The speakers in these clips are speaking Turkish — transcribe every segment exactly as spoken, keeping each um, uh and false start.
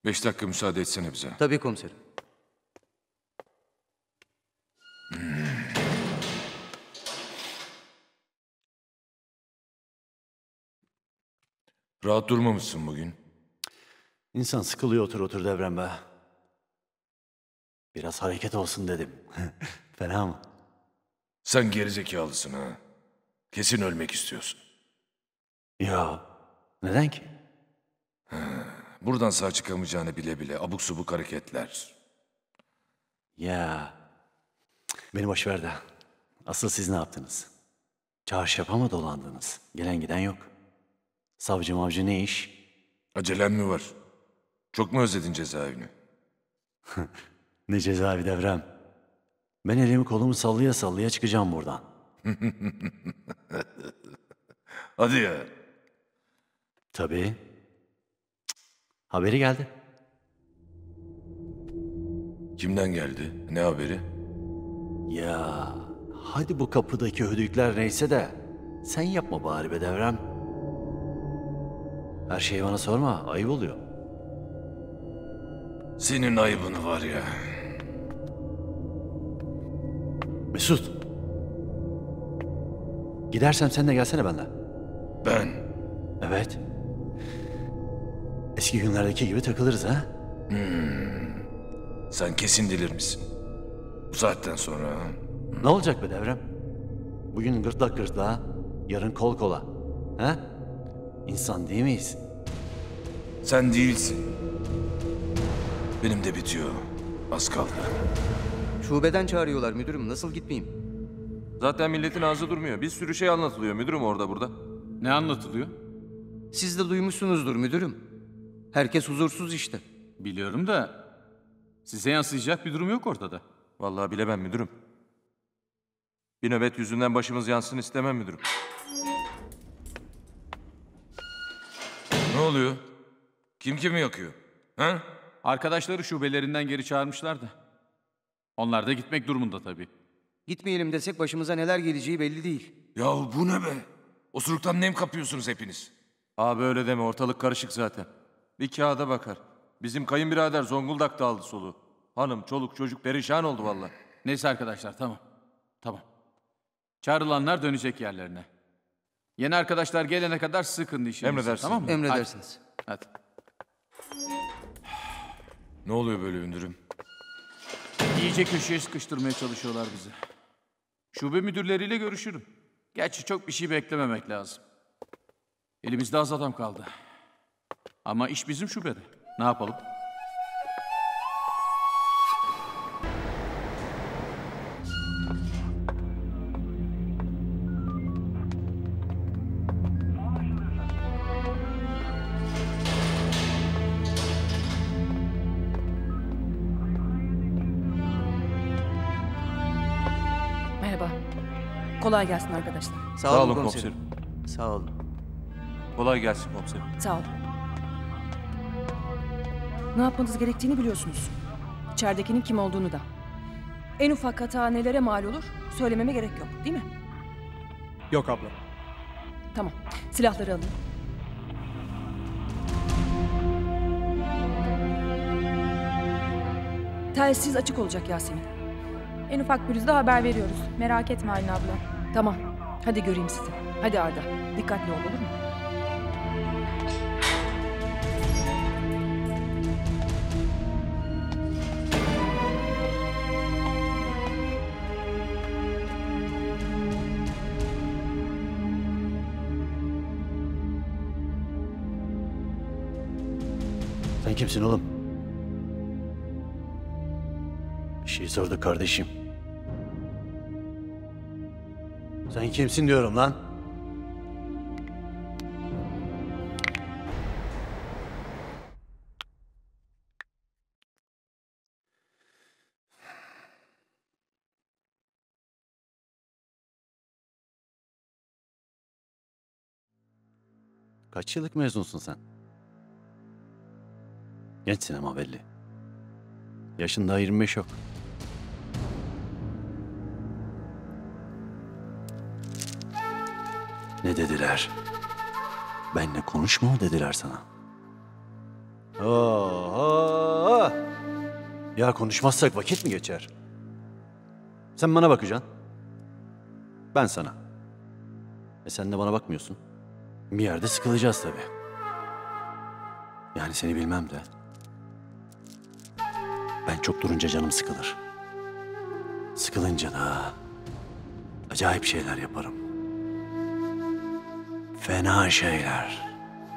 Beş dakika müsaade etsene bize. Tabii komiserim. Hmm. Rahat durmamışsın bugün. İnsan sıkılıyor otur otur Devrem be. Biraz hareket olsun dedim. Fena mı? Sen gerizekalısın ha. Kesin ölmek istiyorsun. Ya neden ki? Ha, buradan sağ çıkamayacağını bile bile abuk subuk hareketler. Ya beni boş ver de. Asıl siz ne yaptınız? Çarşafa mı dolandınız? Gelen giden yok. Savcı mavcı ne iş? Acelen mi var? Çok mu özledin cezaevini? Ne cezaevi Devrem? Ben elimi kolumu sallaya sallaya çıkacağım buradan. Hadi ya. Tabii. Cık. Haberi geldi. Kimden geldi? Ne haberi? Ya hadi bu kapıdaki hödükler neyse de sen yapma bari be Devrem. Her şeyi bana sorma, ayıp oluyor. Senin ayıbını var ya. Mesut. Gidersem sen de gelsene benimle. Ben? Evet. Eski günlerdeki gibi takılırız ha? Hmm. Sen kesin dilir misin? Bu saatten sonra ha? Ne olacak be Devrem? Bugün gırtlak gırtlağa, yarın kol kola. Ha? İnsan değil miyiz? Sen değilsin. Benim de bitiyor. Az kaldı. Şubeden çağırıyorlar müdürüm. Nasıl gitmeyeyim? Zaten milletin ağzı durmuyor. Bir sürü şey anlatılıyor müdürüm orada burada. Ne anlatılıyor? Siz de duymuşsunuzdur müdürüm. Herkes huzursuz işte. Biliyorum da size yansıyacak bir durum yok ortada. Vallahi bilemem müdürüm. Bir nöbet yüzünden başımız yansın istemem müdürüm. Ne oluyor? Kim kimi yakıyor? Ha? Arkadaşları şubelerinden geri çağırmışlar da. Onlar da gitmek durumunda tabii. Gitmeyelim desek başımıza neler geleceği belli değil. Yahu bu ne be? Osuruktan nem kapıyorsunuz hepiniz. Abi öyle deme, ortalık karışık zaten. Bir kağıda bakar. Bizim kayınbirader Zonguldak'ta aldı soluğu. Hanım, çoluk, çocuk perişan oldu vallahi. Neyse arkadaşlar, tamam. Tamam. Çağrılanlar dönecek yerlerine. Yeni arkadaşlar gelene kadar sıkın işinizi. Emredersiniz. Tamam mı? Emredersiniz. Hadi. Hadi. Ne oluyor böyle müdürüm? İyice köşeye sıkıştırmaya çalışıyorlar bizi. Şube müdürleriyle görüşürüm. Gerçi çok bir şey beklememek lazım. Elimizde az adam kaldı. Ama iş bizim şubede. Ne yapalım? Merhaba. Kolay gelsin arkadaşlar. Sağ, Sağ olun olun komiserim. Sağ olun. Kolay gelsin komiserim. Sağ olun. Ne yapmanız gerektiğini biliyorsunuz. İçeridekinin kim olduğunu da. En ufak hata nelere mal olur söylememe gerek yok, değil mi? Yok abla. Tamam. Silahları alın. Telsiz açık olacak Yasemin. En ufak pürüzde haber veriyoruz. Merak etme Aylin abla. Tamam. Hadi göreyim sizi. Hadi Arda. Dikkatli ol, olur mu? Sen kimsin oğlum? Bir şey sorduk kardeşim. Sen kimsin diyorum lan? Kaç yıllık mezunsun sen? Gençsin ama belli. Yaşın daha yirmi beş yok. Ne dediler? Benle konuşma mı dediler sana? Oo. Ya konuşmazsak vakit mi geçer? Sen bana bakacaksın. Ben sana. E sen de bana bakmıyorsun. Bir yerde sıkılacağız tabii. Yani seni bilmem de. Ben çok durunca canım sıkılır. Sıkılınca da acayip şeyler yaparım. Fena şeyler.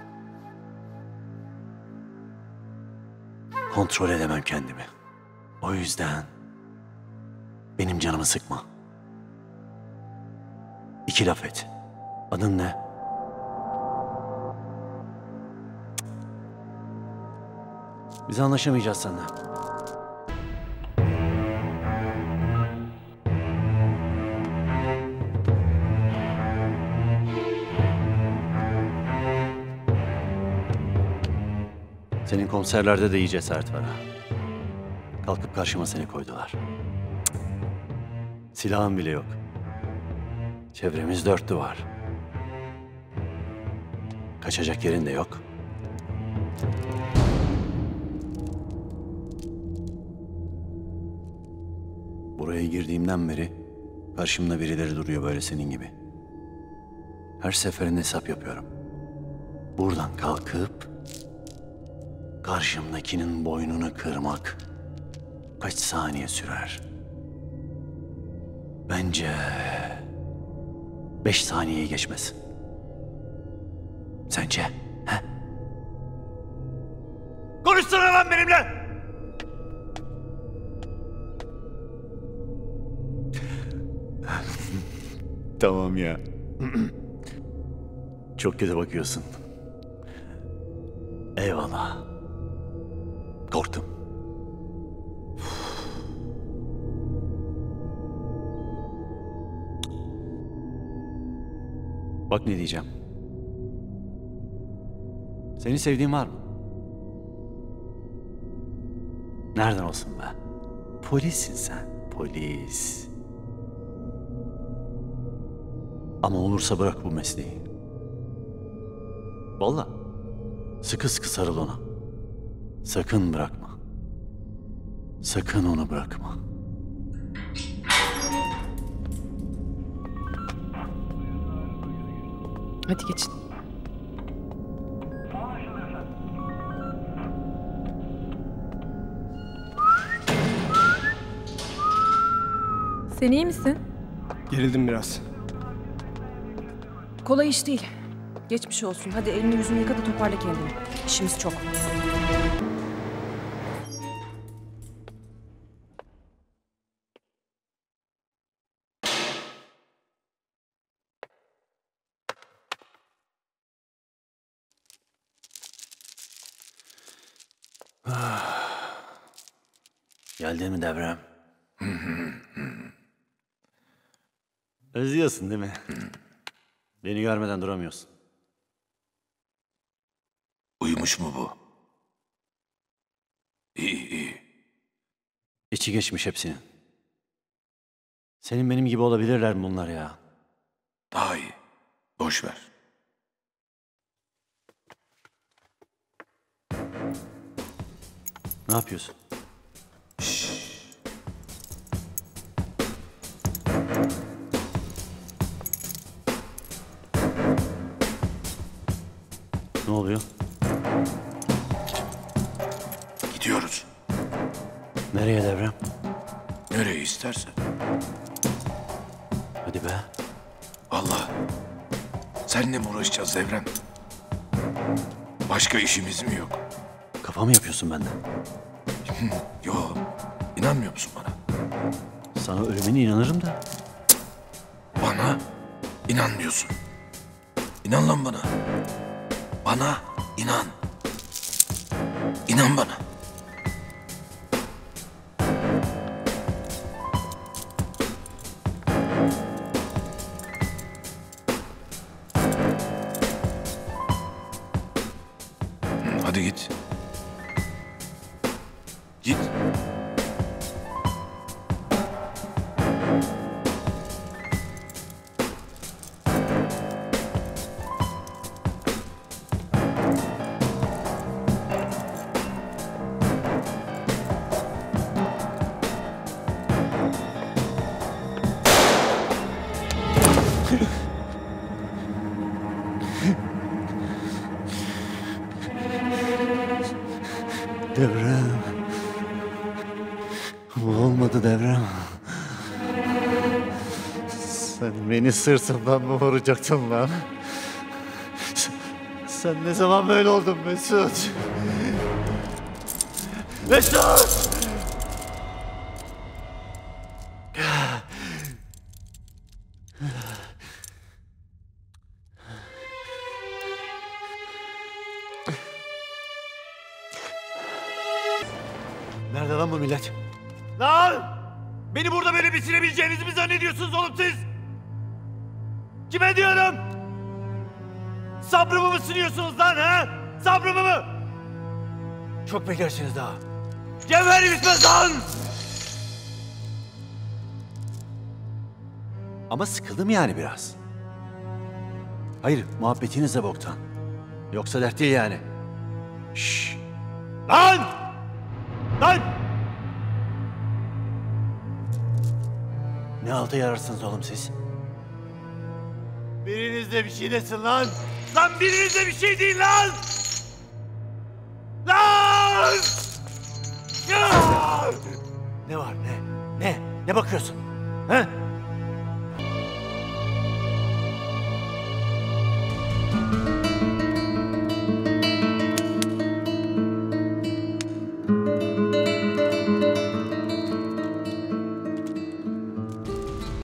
Kontrol edemem kendimi. O yüzden benim canımı sıkma. İki laf et. Adın ne? Biz anlaşamayacağız seninle. Senin konserlerde de iyi cesaret var ha. Kalkıp karşıma seni koydular. Cık. Silahın bile yok. Çevremiz dört duvar. Kaçacak yerin de yok. Buraya girdiğimden beri karşımda birileri duruyor böyle senin gibi. Her seferinde hesap yapıyorum. Buradan kalkıp karşımdakinin boynunu kırmak kaç saniye sürer? Bence beş saniyeyi geçmez. Sence? He? Konuşsana lan benimle! Tamam ya. Çok kötü bakıyorsun. Eyvallah. Korktum. Bak ne diyeceğim. Seni sevdiğin var mı? Nereden olsun be? Polissin sen, polis. Ama olursa bırak bu mesleği. Vallahi sıkı sıkı sarıl ona. Sakın bırakma. Sakın onu bırakma. Hadi geçin. Sen iyi misin? Gerildim biraz. Kolay iş değil. Geçmiş olsun. Hadi elini yüzünü yıka da toparla kendini. İşimiz çok. Geldin mi Devrem? Özlüyorsun değil mi? Beni görmeden duramıyorsun. Uyumuş mu bu? İyi iyi. İçi geçmiş hepsinin. Senin benim gibi olabilirler mi bunlar ya? Daha iyi. Boş ver. Ne yapıyorsun? Ne oluyor? Gidiyoruz. Nereye Devrem? Nereye istersen. Hadi be. Vallahi seninle mi uğraşacağız Devrem? Başka işimiz mi yok? Kafa mı yapıyorsun benden? Yo. İnanmıyor musun bana? Sana ölümüne inanırım da. Bana inanmıyorsun. İnan lan bana. Bana inan. İnan bana. Hı, hadi git. Git. Bu olmadı Devrem. Sen beni sırtımdan mı vuracaktın lan? Sen ne zaman böyle oldun Mesut? Mesut! Nerede lan bu millet? Lan! Beni burada böyle bitirebileceğinizi mi zannediyorsunuz oğlum siz? Kime diyorum? Sabrımı mı sınıyorsunuz lan ha? Sabrımı mı? Çok beklersiniz daha. Cevheri bitmez lan! Ama sıkıldım yani biraz. Hayır, muhabbetiniz de boktan. Yoksa dert değil yani. Şşş! Lan! Lan! Ne alta yararsınız oğlum siz? Biriniz de bir şey desin lan! Lan biriniz de bir şey değil lan! Lan! Ya! Ne var ne? Ne? Ne bakıyorsun? He?